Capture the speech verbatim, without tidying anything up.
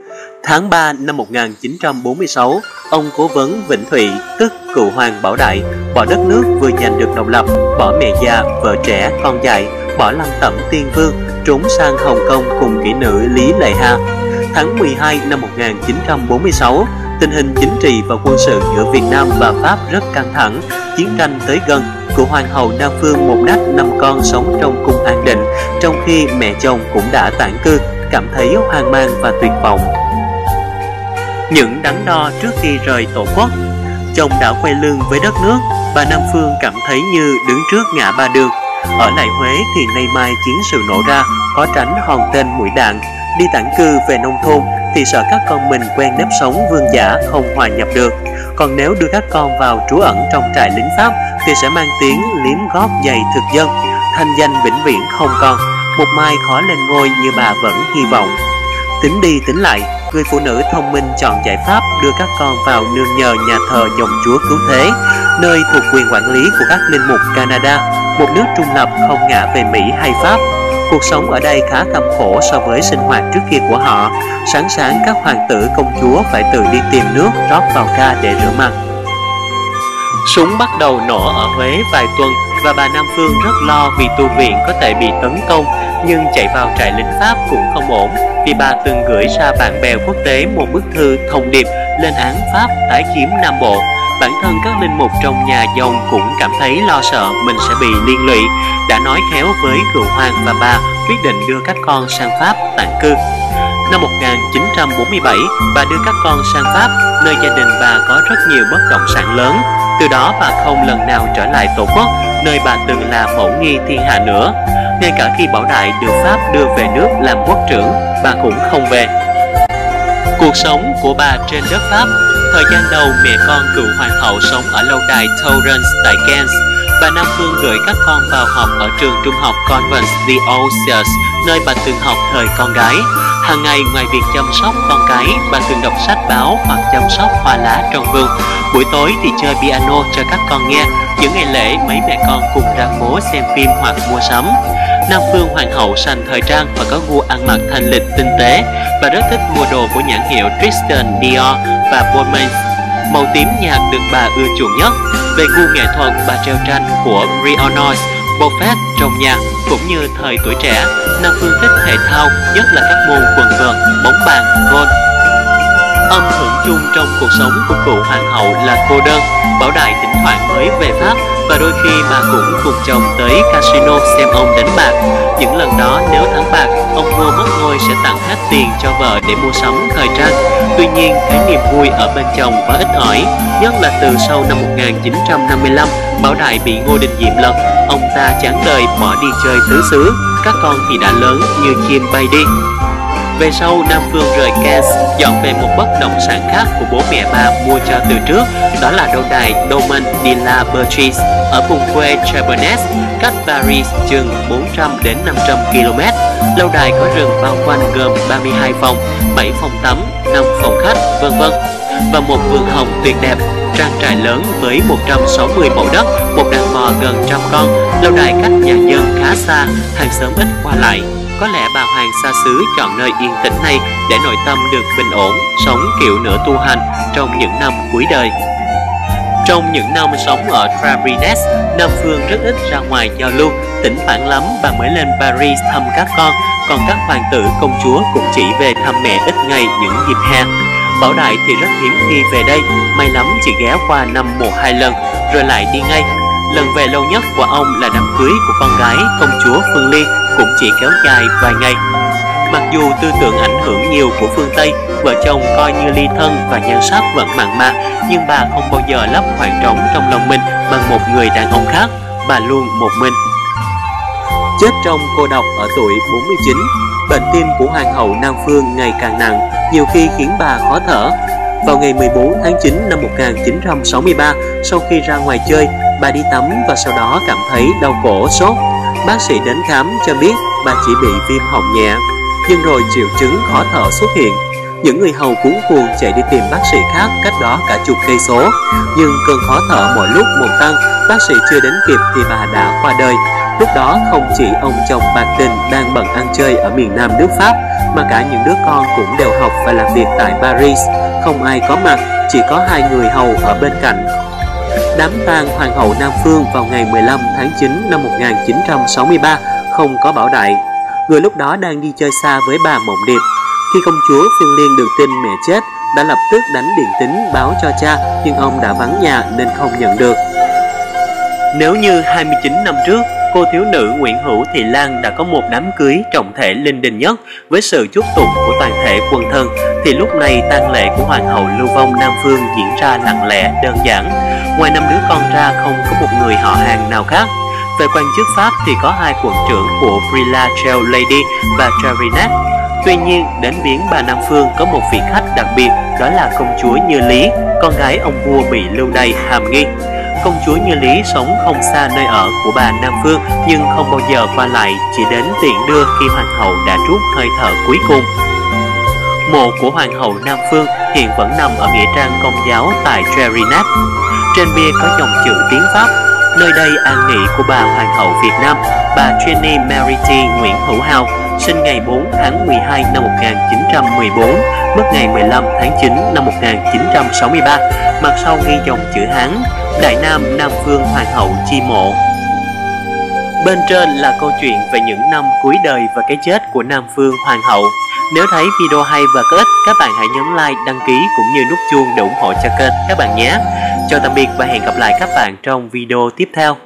Tháng ba năm một nghìn chín trăm bốn mươi sáu, ông cố vấn Vĩnh Thụy, tức cựu hoàng Bảo Đại, bỏ đất nước vừa giành được độc lập, bỏ mẹ già, vợ trẻ, con dại, bỏ lăng tẩm tiên vương, trốn sang Hồng Kông cùng kỹ nữ Lý Lệ Ha. Tháng mười hai năm một nghìn chín trăm bốn mươi sáu, tình hình chính trị và quân sự giữa Việt Nam và Pháp rất căng thẳng, chiến tranh tới gần. Cựu hoàng hậu Nam Phương một đách năm con sống trong cung an định, trong khi mẹ chồng cũng đã tản cư, cảm thấy hoang mang và tuyệt vọng. Những đắn đo trước khi rời tổ quốc. Chồng đã quay lưng với đất nước, bà Nam Phương cảm thấy như đứng trước ngã ba đường. Ở lại Huế thì nay mai chiến sự nổ ra, khó tránh hòn tên mũi đạn. Đi tản cư về nông thôn thì sợ các con mình quen nếp sống vương giả không hòa nhập được. Còn nếu đưa các con vào trú ẩn trong trại lính Pháp thì sẽ mang tiếng liếm gót giày thực dân, thanh danh vĩnh viễn không còn. Một mai khó lên ngôi như bà vẫn hy vọng. Tính đi tính lại, người phụ nữ thông minh chọn giải pháp đưa các con vào nương nhờ nhà thờ dòng chúa cứu thế, nơi thuộc quyền quản lý của các linh mục Canada, một nước trung lập không ngả về Mỹ hay Pháp. Cuộc sống ở đây khá căm khổ so với sinh hoạt trước kia của họ. Sáng sáng các hoàng tử công chúa phải tự đi tìm nước rót vào ca để rửa mặt. Súng bắt đầu nổ ở Huế vài tuần và bà Nam Phương rất lo vì tu viện có thể bị tấn công, nhưng chạy vào trại lính Pháp cũng không ổn vì bà từng gửi ra bạn bè quốc tế một bức thư thông điệp lên án Pháp tái chiếm Nam Bộ. Bản thân các linh mục trong nhà dòng cũng cảm thấy lo sợ mình sẽ bị liên lụy, đã nói khéo với cựu hoàng và bà quyết định đưa các con sang Pháp tản cư. Năm một nghìn chín trăm bốn mươi bảy, bà đưa các con sang Pháp, nơi gia đình bà có rất nhiều bất động sản lớn. Từ đó bà không lần nào trở lại tổ quốc, nơi bà từng là mẫu nghi thiên hạ nữa. Ngay cả khi Bảo Đại được Pháp đưa về nước làm quốc trưởng, bà cũng không về. Cuộc sống của bà trên đất Pháp. Thời gian đầu, mẹ con cựu hoàng hậu sống ở lâu đài Torrance tại Caen. Bà Nam Phương gửi các con vào học ở trường trung học Convent The Osiers, nơi bà từng học thời con gái. Hàng ngày, ngoài việc chăm sóc con cái, bà thường đọc sách báo hoặc chăm sóc hoa lá trong vườn. Buổi tối thì chơi piano cho các con nghe. Những ngày lễ, mấy mẹ con cùng ra phố xem phim hoặc mua sắm. Nam Phương hoàng hậu sành thời trang và có gu ăn mặc thanh lịch tinh tế. Bà rất thích mua đồ của nhãn hiệu Christian Dior và Balmain. Màu tím nhạt được bà ưa chuộng nhất. Về gu nghệ thuật, bà treo tranh của Renoir, Buffet trong nhà. Cũng như thời tuổi trẻ, Nam Phương thích thể thao, nhất là các môn quần vợt, bóng bàn, golf. Âm hưởng chung trong cuộc sống của cựu hoàng hậu là cô đơn. Bảo Đại thỉnh thoảng mới về Pháp và đôi khi bà cũng cùng chồng tới casino xem ông đánh bạc. Những lần đó nếu thắng bạc, ông vua mất ngôi sẽ tặng hết tiền cho vợ để mua sắm thời trang. Tuy nhiên, cái niềm vui ở bên chồng quá ít ỏi, nhất là từ sau năm một nghìn chín trăm năm mươi lăm, Bảo Đại bị Ngô Đình Diệm lật. Ông ta chán đời bỏ đi chơi tứ xứ, các con thì đã lớn như chim bay đi. Về sau, Nam Phương rời Caen, dọn về một bất động sản khác của bố mẹ bà mua cho từ trước, đó là lâu đài Domaine de la Bertrise ở vùng quê Chabannes, cách Paris chừng bốn trăm đến năm trăm ki lô mét. Lâu đài có rừng bao quanh gồm ba mươi hai phòng, bảy phòng tắm, năm phòng khách, vân vân và một vườn hồng tuyệt đẹp. Trang trại lớn với một trăm sáu mươi mẫu đất, một đàn bò gần trăm con. Lâu đài cách nhà dân khá xa, hàng xóm ít qua lại. Có lẽ bà hoàng xa xứ chọn nơi yên tĩnh này để nội tâm được bình ổn, sống kiểu nửa tu hành trong những năm cuối đời. Trong những năm sống ở Trabrines, Nam Phương rất ít ra ngoài giao lưu, thỉnh thoảng lắm bà mới lên Paris thăm các con, còn các hoàng tử công chúa cũng chỉ về thăm mẹ ít ngày những dịp hè. Bảo Đại thì rất hiếm khi về đây, may lắm chỉ ghé qua năm một hai lần, rồi lại đi ngay. Lần về lâu nhất của ông là đám cưới của con gái công chúa Phương Ly, cũng chỉ kéo dài vài ngày. Mặc dù tư tưởng ảnh hưởng nhiều của phương Tây, vợ chồng coi như ly thân và nhan sắc vẫn mặn mà, nhưng bà không bao giờ lấp khoảng trống trong lòng mình bằng một người đàn ông khác. Bà luôn một mình. Chết trong cô độc ở tuổi bốn mươi chín, bệnh tim của hoàng hậu Nam Phương ngày càng nặng, nhiều khi khiến bà khó thở. Vào ngày mười bốn tháng chín năm một nghìn chín trăm sáu mươi ba, sau khi ra ngoài chơi, bà đi tắm và sau đó cảm thấy đau cổ, sốt. Bác sĩ đến khám cho biết bà chỉ bị viêm họng nhẹ, nhưng rồi triệu chứng khó thở xuất hiện. Những người hầu cuống cuồng chạy đi tìm bác sĩ khác cách đó cả chục cây số, nhưng cơn khó thở mỗi lúc một tăng. Bác sĩ chưa đến kịp thì bà đã qua đời. Lúc đó không chỉ ông chồng bạc tình đang bận ăn chơi ở miền Nam nước Pháp, mà cả những đứa con cũng đều học và làm việc tại Paris. Không ai có mặt, chỉ có hai người hầu ở bên cạnh. Đám tang Hoàng hậu Nam Phương vào ngày mười lăm tháng chín năm một nghìn chín trăm sáu mươi ba không có Bảo Đại. Người lúc đó đang đi chơi xa với bà Mộng Điệp. Khi công chúa Phương Liên được tin mẹ chết, đã lập tức đánh điện tín báo cho cha, nhưng ông đã vắng nhà nên không nhận được. Nếu như hai mươi chín năm trước, cô thiếu nữ Nguyễn Hữu Thị Lan đã có một đám cưới trọng thể linh đình nhất với sự chúc tụng của toàn thể quân thân, thì lúc này tang lễ của Hoàng hậu lưu vong Nam Phương diễn ra lặng lẽ, đơn giản. Ngoài năm đứa con ra, không có một người họ hàng nào khác. Về quan chức Pháp thì có hai quận trưởng của Brilla Trail Lady và Travinet. Tuy nhiên, đến viếng bà Nam Phương có một vị khách đặc biệt, đó là công chúa Như Lý, con gái ông vua bị lưu đày hàm nghi. Công chúa Như Lý sống không xa nơi ở của bà Nam Phương, nhưng không bao giờ qua lại, chỉ đến tiện đưa khi hoàng hậu đã trút hơi thở cuối cùng. Mộ của Hoàng hậu Nam Phương hiện vẫn nằm ở nghĩa trang Công giáo tại Travinet. Trên bia có dòng chữ tiếng Pháp: nơi đây an nghỉ của bà Hoàng hậu Việt Nam, bà Jenny Merity Nguyễn Hữu Hào, sinh ngày bốn tháng mười hai năm một nghìn chín trăm mười bốn, mất ngày mười lăm tháng chín năm một nghìn chín trăm sáu mươi ba. Mặt sau ghi dòng chữ Hán: Đại Nam Nam Phương Hoàng hậu chi mộ. Bên trên là câu chuyện về những năm cuối đời và cái chết của Nam Phương Hoàng hậu. Nếu thấy video hay và có ích, các bạn hãy nhấn like, đăng ký cũng như nút chuông để ủng hộ cho kênh các bạn nhé. Chào tạm biệt và hẹn gặp lại các bạn trong video tiếp theo.